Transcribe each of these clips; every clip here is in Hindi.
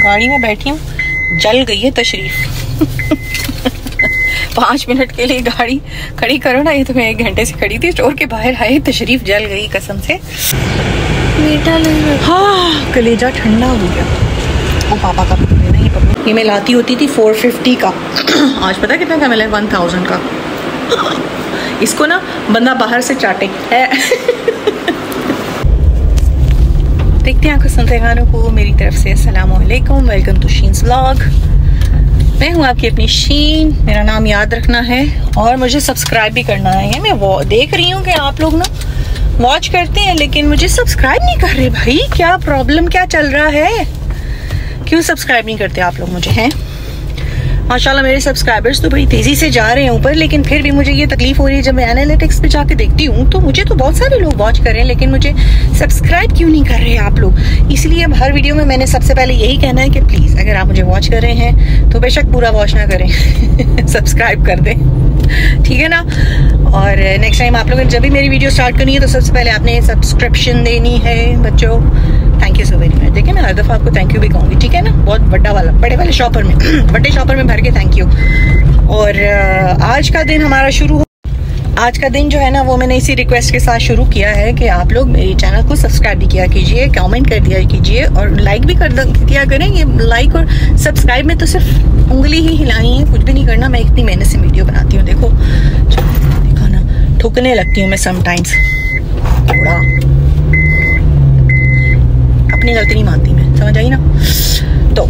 गाड़ी में बैठी हूँ, जल गई है तशरीफ। 5 मिनट के लिए गाड़ी खड़ी करो ना, ये तो मैं 1 घंटे से खड़ी थी। स्टोर के बाहर आए, तशरीफ जल गई कसम से। मीठा नहीं, हाँ कलेजा ठंडा हो गया। वो पापा का नहीं, पापा ये मैं लाती होती थी 450 का। आज पता कितना का मिला है? 1000 का। इसको ना बंदा बाहर से चाटे है। देखते हैं आपको सुनते गानों को। मेरी तरफ से अस्सलाम वालेकुम, वेलकम टू शीन्स व्लॉग। मैं हूँ आपकी अपनी शीन, मेरा नाम याद रखना है और मुझे सब्सक्राइब भी करना है। मैं वो देख रही हूँ कि आप लोग ना वॉच करते हैं लेकिन मुझे सब्सक्राइब नहीं कर रहे। भाई क्या प्रॉब्लम, क्या चल रहा है? क्यों सब्सक्राइब नहीं करते आप लोग मुझे? हैं माशाल्लाह मेरे सब्सक्राइबर्स तो बड़ी तेज़ी से जा रहे हैं ऊपर, लेकिन फिर भी मुझे ये तकलीफ हो रही है जब मैं एनालिटिक्स पे जाके देखती हूँ तो मुझे तो बहुत सारे लोग वॉच कर रहे हैं लेकिन मुझे सब्सक्राइब क्यों नहीं कर रहे आप लोग। इसलिए अब हर वीडियो में मैंने सबसे पहले यही कहना है कि प्लीज़ अगर आप मुझे वॉच कर रहे हैं तो बेशक पूरा वॉच ना करें, सब्सक्राइब कर दें, ठीक है ना। और नेक्स्ट टाइम आप लोगों ने जब भी मेरी वीडियो स्टार्ट करनी है तो सबसे पहले आपने सब्सक्रिप्शन देनी है बच्चों। Thank you so very much. देखिए मैं हर दफ़ा आपको थैंक यू भी कहूँगी, ठीक है ना। बहुत बड़े वाले शॉपर में बड़े शॉपर में भर के थैंक यू। और आज का दिन हमारा आज का दिन जो है ना वो मैंने इसी रिक्वेस्ट के साथ शुरू किया है कि आप लोग मेरे चैनल को सब्सक्राइब भी किया कीजिए, कमेंट कर दिया कीजिए और लाइक भी कर दिया करें। ये लाइक और सब्सक्राइब में तो सिर्फ उंगली ही हिलानी है, कुछ भी नहीं करना। मैं इतनी मेहनत से वीडियो बनाती हूँ, देखो ना, ठुकने लगती हूँ मैं समटाइम्स। थोड़ा अपनी गलती नहीं मानती मैं, समझ आई ना। तो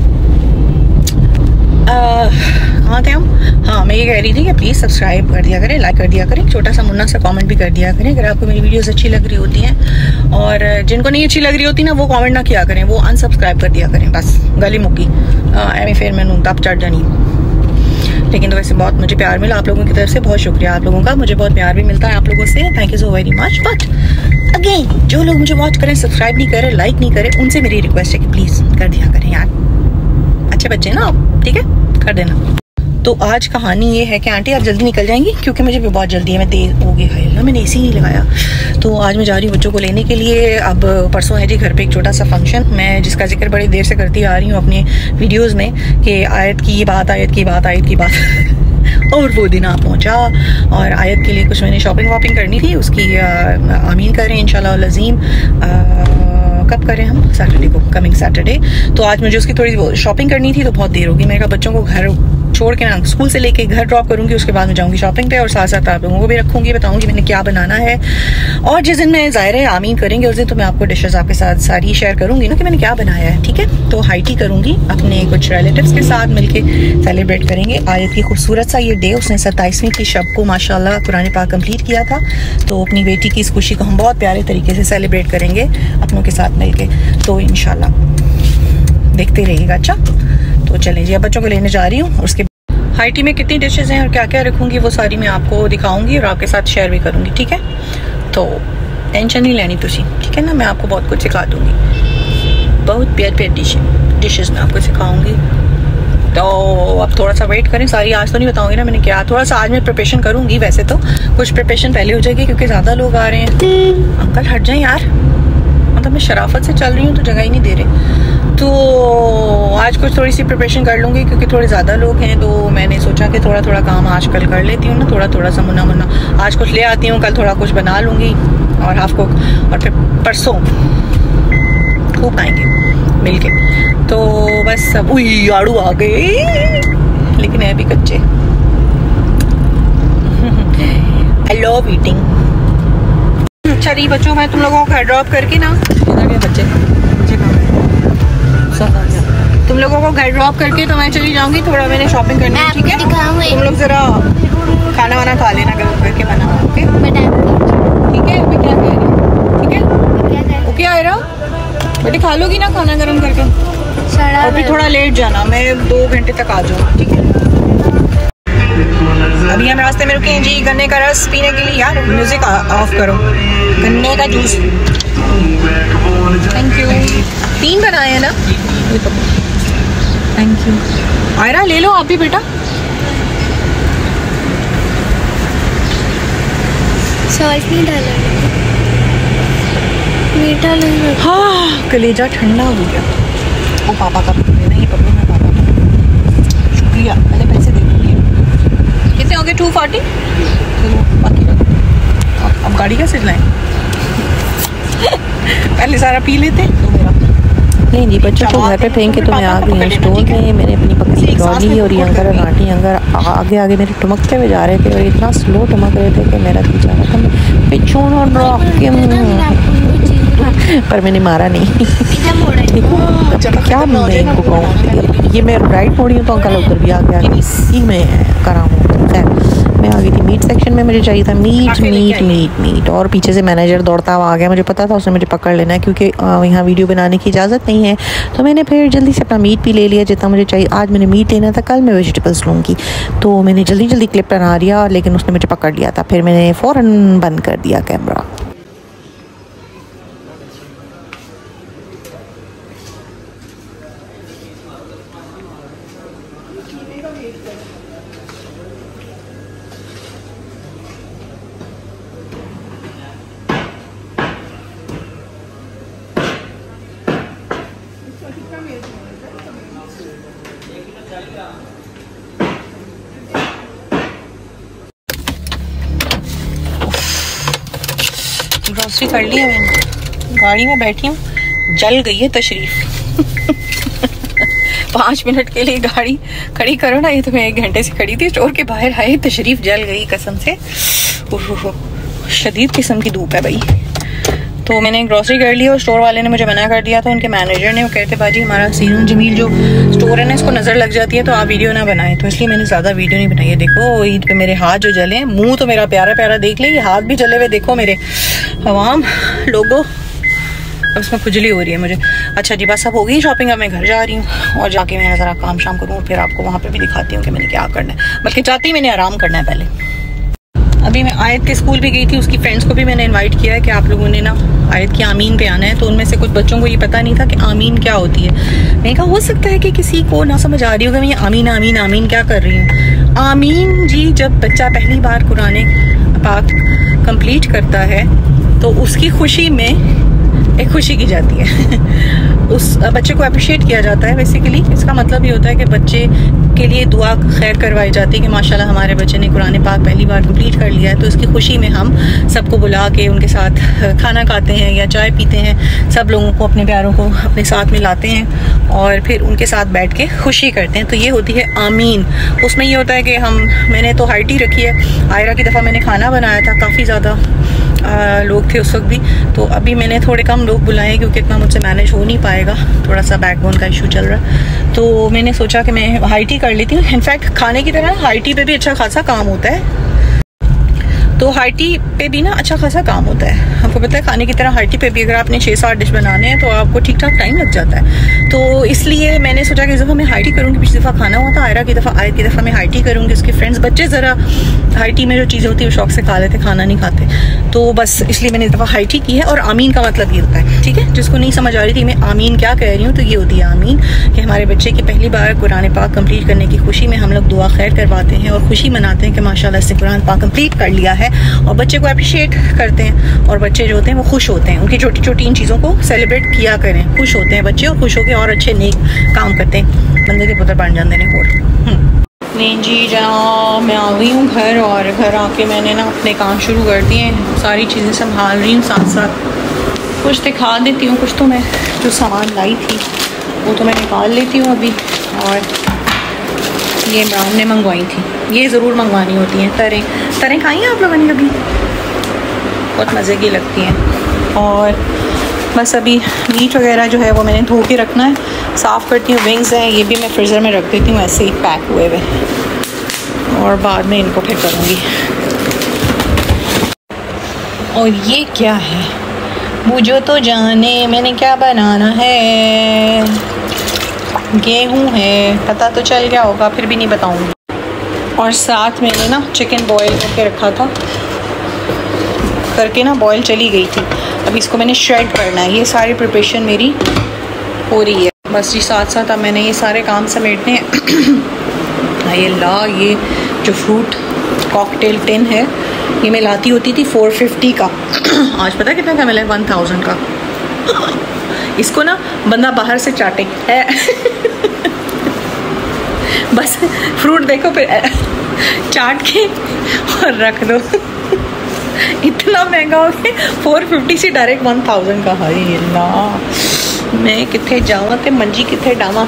कहाँ थे हम? हाँ मैं ये कह रही थी कि प्लीज़ सब्सक्राइब कर दिया करें, लाइक कर दिया करें, छोटा सा मुन्ना सा कमेंट भी कर दिया करें अगर आपको मेरी वीडियोस अच्छी लग रही होती हैं। और जिनको नहीं अच्छी लग रही होती ना वो कमेंट ना किया करें, वो अनसब्सक्राइब कर दिया करें, बस गली मुक्की एवं फिर मैंने दब चढ़ जानी। लेकिन तो वैसे बहुत मुझे प्यार मिला आप लोगों की तरफ से, बहुत शुक्रिया आप लोगों का, मुझे बहुत प्यार भी मिलता है आप लोगों से, thank you so very much. But again जो लोग मुझे वॉच करें, सब्सक्राइब नहीं करें, लाइक नहीं करें, उनसे मेरी रिक्वेस्ट है कि प्लीज़ कर दिया करें यार, अच्छे बच्चे ना आप, ठीक है, कर देना। तो आज कहानी ये है कि आंटी आप जल्दी निकल जाएंगी क्योंकि मुझे भी बहुत जल्दी है, मैं देर हो गई है, मैंने एसी नहीं लगाया। तो आज मैं जा रही हूँ बच्चों को लेने के लिए। अब परसों है जी घर पे एक छोटा सा फंक्शन, मैं जिसका जिक्र बड़ी देर से करती आ रही हूँ अपने वीडियोज़ में कि आयत की बात और वो दिन आ पहुँचा और आयत के लिए कुछ मैंने शॉपिंग करनी थी, उसकी आमीन करें इंशाल्लाह लज़ीम। कब करें हम? सैटरडे को, कमिंग सैटरडे। तो आज मुझे उसकी थोड़ी शॉपिंग करनी थी तो बहुत देर होगी। मैंने कहा बच्चों को घर छोड़ के ना स्कूल से लेके घर ड्रॉप करूंगी, उसके बाद मैं जाऊंगी शॉपिंग पे और साथ साथ आप लोगों को भी रखूंगी, बताऊंगी मैंने क्या बनाना है। और जिस दिन मैं ज़ाहिर है आमीन करेंगे उस दिन तो मैं आपको डिशेस आपके साथ सारी शेयर करूंगी ना कि मैंने क्या बनाया है, ठीक है। तो हाई टी करूंगी अपने कुछ रिलेटिव्स के साथ मिलके, सेलिब्रेट करेंगे आयत की खूबसूरत सा ये डे। उसने 27वीं की शब को माशाल्लाह कुरान पाक कंप्लीट किया था, तो अपनी बेटी की इस खुशी को हम बहुत प्यारे तरीके से सेलिब्रेट करेंगे अपनों के साथ मिलके। तो इंशाल्लाह देखते रहिएगा। अच्छा तो चलें जी, अब बच्चों को लेने जा रही हूँ। उसके हाई टी में कितनी डिशेस हैं और क्या क्या रखूँगी वो सारी मैं आपको दिखाऊंगी और आपके साथ शेयर भी करूँगी, ठीक है। तो टेंशन नहीं लेनी तुसी, ठीक है ना, मैं आपको बहुत कुछ सिखा दूँगी, बहुत प्यार डिशेस मैं आपको सिखाऊँगी। तो अब थोड़ा सा वेट करें, सारी आज तो नहीं बताऊँगी ना मैंने क्या, थोड़ा सा आज मैं प्रिपरेशन करूँगी। वैसे तो कुछ प्रिपरेशन पहले हो जाएगी क्योंकि ज़्यादा लोग आ रहे हैं। अंकल हट जाएँ यार, मतलब मैं शराफत से चल रही हूँ तो जगह ही नहीं दे रहे। तो आज कुछ थोड़ी सी प्रिपरेशन कर लूँगी क्योंकि थोड़े ज़्यादा लोग हैं, तो मैंने सोचा कि थोड़ा थोड़ा काम आज कल कर लेती हूँ ना, थोड़ा सा मुन्ना आज कुछ ले आती हूँ, कल थोड़ा कुछ बना लूँगी और हाफ कुक, और फिर परसों खूब खाएंगे मिल के। तो बस अब आड़ू आ गए लेकिन है भी कच्चे। I love eating. अच्छा जी बच्चों, मैं तुम लोगों को घर ड्रॉप करके ना, बच्चे तुम लोगों को घर ड्रॉप करके तो मैं चली जाऊंगी, थोड़ा मैंने शॉपिंग करनी है, ठीक है। तुम लोग जरा खाना वाना खा लेना गर्म करके बना, ओके ठीक है। मैं क्या कह रही हूँ, ठीक है, ओके आयरा बेटे, खा लोगी ना खाना गर्म करके, और फिर थोड़ा लेट जाना, मैं 2 घंटे तक आ जाऊँगा, ठीक है। अभी हम रास्ते में रुके हैं जी गन्ने का रस पीने के लिए। यार म्यूजिक ऑफ करो, गन्ने का जूस, थैंक यू। 3 बनाए हैं ना, थैंक यू। आयरा ले लो आप भी बेटा। सॉल्ट नहीं डाला, मीठा नहीं। हाँ कलेजा ठंडा हो गया। वो पापा का नहीं, 240 बाकी अब गाड़ी कैसे चलाएं? पहले सारा पी लेते तो मेरा नहीं जी, बच्चों को घर पे फेंक के तो मैं आ गई हूँ स्टोर में। मैंने अपनी पकड़ी ट्रॉली और ये अंकल और आंटी अंकल आगे आगे मेरे टुमकते हुए जा रहे थे और इतना स्लो टुमक रहे थे कि मेरा दिल चाह रहा था मैं पिछू पर मैंने मारा नहीं। देखो क्या मैं इनको कहूँ, ये मैं राइट मोड़ी हूँ तो अंकल उधर भी आ गया, इसी में करा हूँ। मैं आ गई थी मीट सेक्शन में, मुझे चाहिए था मीट मीट मीट मीट और पीछे से मैनेजर दौड़ता हुआ आ गया। मुझे पता था उसने मुझे पकड़ लेना है क्योंकि यहाँ वीडियो बनाने की इजाज़त नहीं है, तो मैंने फिर जल्दी से अपना मीट भी ले लिया जितना मुझे चाहिए। आज मैंने मीट लेना था, कल मैं वेजिटेबल्स लूँगी, तो मैंने जल्दी जल्दी क्लिप बना दिया, लेकिन उसने मुझे पकड़ लिया था। फिर मैंने फ़ौरन बंद कर दिया कैमरा। ग्रॉसरी कर ली है मैंने, गाड़ी में बैठी हूँ, जल गई है तशरीफ। 5 मिनट के लिए गाड़ी खड़ी करो ना, ये तो मैं 1 घंटे से खड़ी थी, स्टोर के बाहर आई, तशरीफ जल गई कसम से। शदीद किस्म की धूप है भाई। तो मैंने ग्रॉसरी कर ली और स्टोर वाले ने मुझे मना कर दिया था, उनके मैनेजर ने। वो कहते बाजी हमारा सीन जमील जो स्टोर है ना, इसको नज़र लग जाती है तो आप वीडियो ना बनाएं, तो इसलिए मैंने ज़्यादा वीडियो नहीं बनाई है। देखो ईद पे मेरे हाथ जो जले, मुंह तो मेरा प्यारा प्यारा देख ले, ये हाथ भी जले हुए देखो मेरे अवाम लोगों। अब इसमें खुजली हो रही है मुझे। अच्छा जी, बस अब हो गई शॉपिंग, अब मैं घर जा रही हूँ और जाके मैं ज़रा काम शाम करूँ, फिर आपको वहाँ पर भी दिखाती हूँ कि मैंने क्या करना है। बल्कि चाहती ही मैंने आराम करना है पहले। अभी मैं आयत के स्कूल भी गई थी, उसकी फ्रेंड्स को भी मैंने इनवाइट किया है कि आप लोगों ने ना आयत की आमीन पे आना है। तो उनमें से कुछ बच्चों को ये पता नहीं था कि आमीन क्या होती है। मैंने कहा हो सकता है कि किसी को ना समझ आ रही होगा मैं आमीन आमीन आमीन क्या कर रही हूँ। आमीन जी, जब बच्चा पहली बार कुरान पाक कंप्लीट करता है तो उसकी खुशी में एक खुशी की जाती है। उस बच्चे को अप्रिशिएट किया जाता है। बेसिकली इसका मतलब ये होता है कि बच्चे के लिए दुआ खैर करवाई जाती है कि माशाल्लाह हमारे बच्चे ने कुरान पाक पहली बार कंप्लीट कर लिया है। तो इसकी खुशी में हम सबको बुला के उनके साथ खाना खाते हैं या चाय पीते हैं, सब लोगों को, अपने प्यारों को अपने साथ में लाते हैं और फिर उनके साथ बैठ के खुशी करते हैं। तो ये होती है आमीन। उसमें ये होता है कि मैंने तो हाई टी रखी है। आयरा की दफ़ा मैंने खाना बनाया था, काफ़ी ज़्यादा लोग थे उस वक्त भी, तो अभी मैंने थोड़े कम लोग बुलाए क्योंकि इतना मुझसे मैनेज हो नहीं पाएगा, थोड़ा सा बैकबोन का इशू चल रहा है। तो मैंने सोचा कि मैं हाई टी कर लेती हूँ। इनफैक्ट खाने की तरह हाई टी पे भी अच्छा खासा काम होता है। तो हाई टी पे भी ना अच्छा खासा काम होता है। आपको पता है खाने की तरह हाई टी पे भी अगर आपने 6-7 डिश बनाने हैं तो आपको ठीक ठाक टाइम लग जाता है। तो इसलिए मैंने सोचा कि इस दफ़ा मैं हाई टी करूँगी। पिछली दफ़ा खाना हुआ था आयरा की दफ़ा मैं हाई टी करूँगी। उसके फ्रेंड्स बच्चे ज़रा हाई टी में जो चीज़ें होती है वो शौक से खा लेते, खाना नहीं खाते, तो बस इसलिए मैंने इस दफ़ा हाई टी की है। और आमीन का मतलब ये होता है, ठीक है, जिसको नहीं समझ आ रही थी मैं आमीन क्या कह रही हूँ, तो ये होती है आमीन कि हमारे बच्चे की पहली बार कुरान पाक कंप्लीट करने की खुशी में हम लोग दुआ खैर करवाते हैं और खुशी मनाते हैं कि माशाल्लाह इसने कुरान पाक कंप्लीट कर लिया है, और बच्चे को अप्रिशिएट करते हैं। और बच्चे जो होते हैं वो खुश होते हैं, उनकी छोटी छोटी इन चीज़ों को सेलिब्रेट किया करें। खुश होते हैं बच्चे और खुश होकर और अच्छे नेक काम करते हैं, बंदे के पुत्र बन जाते हैं। और नहीं जी जनाब, मैं आ गई हूँ घर, और घर आके मैंने ना अपने काम शुरू कर दिए हैं, सारी चीज़ें संभाल रही हूँ साथ साथ। कुछ दिखा देती हूँ, कुछ तो मैं जो सामान लाई थी वो तो मैं निकाल लेती हूँ अभी। और ये इमरान ने मंगवाई थी, ये ज़रूर मंगवानी होती हैं। तरें खाई हैं आप लोगों ने कभी? बहुत मज़े की लगती हैं। और बस अभी मीट वगैरह जो है वो मैंने धो के रखना है, साफ़ करती हूँ। विंग्स हैं, ये भी मैं फ्रीज़र में रख देती हूँ ऐसे ही पैक हुए हुए, और बाद में इनको फिर करूँगी। और ये क्या है, मुझे तो जाने मैंने क्या बनाना है। गेहूँ है, पता तो चल गया होगा, फिर भी नहीं बताऊँगी। और साथ मैंने ना चिकन बॉयल करके रखा था, करके ना बॉयल चली गई थी। अब इसको मैंने श्रेड करना है। ये सारी प्रिपरेशन मेरी हो रही है। बस जी साथ साथ अब मैंने ये सारे काम समेटने हैं। ये ये जो फ्रूट कॉकटेल टिन है, ये मैं लाती होती थी 450 का। आज पता कितना का मिला है? 1000 का। इसको ना बंदा बाहर से चाटे है। बस फ्रूट देखो फिर चाट के और रख दो। इतना महंगा हो गया, 450 से डायरेक्ट 1000 का। हाय अल्लाह, मैं कितने जावा तो मंजी कितने डावा।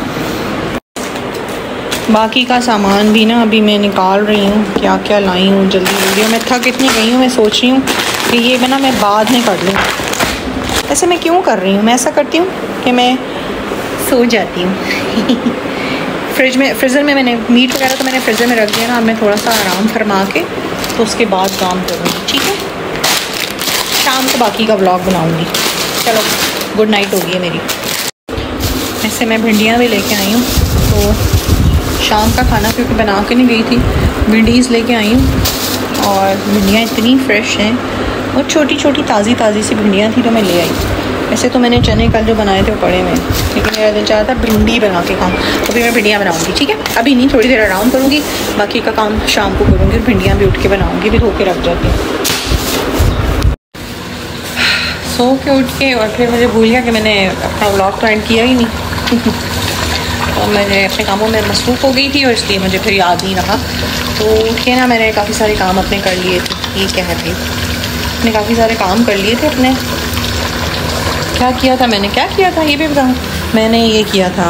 बाकी का सामान भी ना अभी मैं निकाल रही हूँ, क्या क्या लाई हूँ जल्दी जल्दी। मैं थक इतनी गई हूँ, मैं सोच रही हूँ कि ये मैं ना मैं बाद में कर लूँ। ऐसे मैं क्यों कर रही हूँ? मैं ऐसा करती हूँ कि मैं सो जाती हूँ। फ्रीज़र में मैंने मीट वगैरह तो मैंने फ्रीज़र में रख दिया ना। अब मैं थोड़ा सा आराम फरमा के तो उसके बाद काम करूँगी, ठीक है। शाम को बाकी का व्लॉग बनाऊँगी। चलो गुड नाइट होगी है मेरी। ऐसे मैं भिंडियाँ भी लेके आई हूँ, तो शाम का खाना क्योंकि बना के नहीं गई थी, भिंडीज़ लेके आई हूँ। और भिंडियाँ इतनी फ्रेश हैं, और छोटी छोटी ताज़ी ताज़ी सी भिंडियाँ थी तो मैं ले आई। वैसे तो मैंने चने कल जो बनाए थे वो पड़े हुए, लेकिन मेरा दिल चाह था भिंडी बना के खाऊँ, तो फिर मैं भिंडियाँ बनाऊँगी, ठीक है। अभी नहीं, थोड़ी देर आराम करूँगी, बाकी का काम शाम को करूँगी। भिंडियाँ भी उठ के बनाऊँगी, भी धो के रख जाती हूँ। सो के उठ के और फिर मुझे भूल गया कि मैंने अपना व्लॉग तो एंड किया ही नहीं। तो मैंने अपने कामों में मसरूफ़ हो गई थी और इसलिए मुझे फिर याद नहीं रहा। तो उठे ना मैंने काफ़ी सारे काम अपने कर लिए थे। ये क्या है भाई, मैंने काफ़ी सारे काम कर लिए थे अपने। क्या किया था मैंने, क्या किया था ये भी बताऊँ। मैंने ये किया था,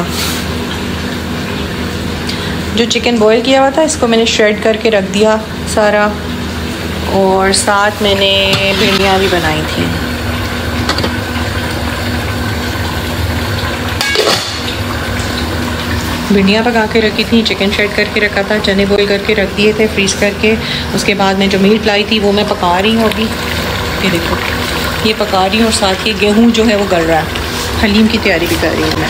जो चिकन बॉयल किया हुआ था इसको मैंने श्रेड करके रख दिया सारा, और साथ मैंने भिंडियाँ भी बनाई थी। भिंडियाँ पका के रखी थी, चिकन श्रेड करके रखा था, चने बॉयल करके रख दिए थे फ्रीज़ करके। उसके बाद मैं जो मीट लाई थी वो मैं पका रही हूँ अभी। ये देखो, ये पका रही हूँ, और साथ ही गेहूँ जो है वो गल रहा है। हलीम की तैयारी भी कर रही हूँ मैं।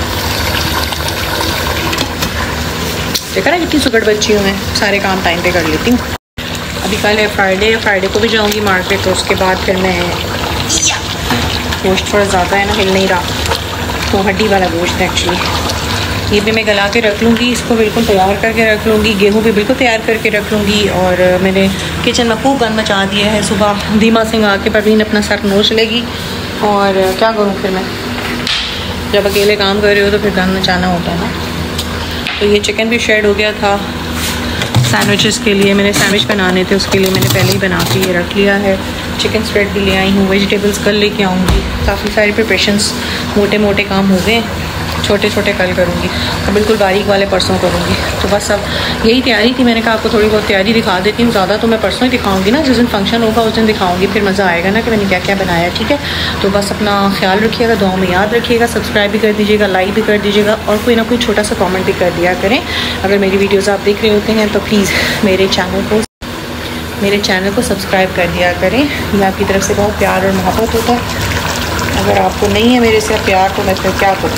देखा ना कितनी सुगड़ बच्ची हूँ मैं, सारे काम टाइम पे कर लेती हूँ। अभी कल है फ्राइडे, फ्राइडे को भी जाऊँगी मार्केट, तो उसके बाद फिर मैं गोश्त थोड़ा ज़्यादा है ना, हिल नहीं रहा, तो हड्डी वाला गोश्त है एक्चुअली। ये भी मैं गला के रख लूँगी, इसको बिल्कुल तैयार करके रख लूँगी। गेहूँ भी बिल्कुल तैयार करके रख लूँगी। और मैंने किचन में खूब गंद मचा दिया है। सुबह धीमा सिंह आके परवीन अपना सर नोच लेगी, और क्या करूँ फिर मैं, जब अकेले काम कर रही हो तो फिर गंद मचाना होता है ना। तो ये चिकन भी शेड हो गया था। सैंडविचेस के लिए मैंने सैंडविच बनाने थे, उसके लिए मैंने पहले ही बना के ये रख लिया है। चिकन स्प्रेड भी ले आई हूँ, वेजिटेबल्स कल लेके आऊँगी। काफ़ी सारे प्रिपरेशंस, मोटे मोटे काम हो गए, छोटे छोटे कल करूँगी, और बिल्कुल बारीक वाले परसों करूँगी। तो बस अब यही तैयारी थी। मैंने कहा आपको थोड़ी बहुत तैयारी दिखा देती हूँ, ज़्यादा तो मैं परसों ही दिखाऊँगी ना, जिस दिन फंक्शन होगा उस दिन दिखाऊँगी, फिर मज़ा आएगा ना कि मैंने क्या क्या बनाया, ठीक है। तो बस अपना ख्याल रखिएगा, दुआ में याद रखिएगा, सब्सक्राइब भी कर दीजिएगा, लाइक भी कर दीजिएगा, और कोई ना कोई छोटा सा कॉमेंट भी कर दिया करें। अगर मेरी वीडियोज़ आप देख रहे होते हैं तो प्लीज़ मेरे चैनल को सब्सक्राइब कर दिया करें। ये आपकी तरफ से बहुत प्यार और मोहब्बत होता है। अगर आपको नहीं है मेरे से प्यार तो मैं फिर क्या करूँ,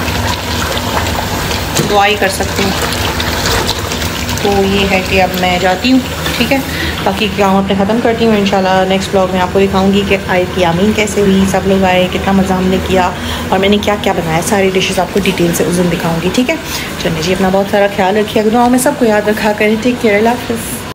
दुआ ही कर सकती हूँ। तो ये है कि अब मैं जाती हूँ, ठीक है। बाकी काम अपने ख़त्म करती हूँ। इंशाल्लाह नेक्स्ट ब्लॉग में आपको दिखाऊंगी कि आयत की आमीन कैसे हुई, सब लोग आए, कितना मज़ा हमने किया, और मैंने क्या क्या बनाया। सारी डिशेस आपको डिटेल से उस दिन दिखाऊंगी, ठीक है। चलिए जी, अपना बहुत सारा ख्याल रखिएगा, दुआ में सबको याद रखा करें। टेक केयर, अल्लाह हाफ़िज़।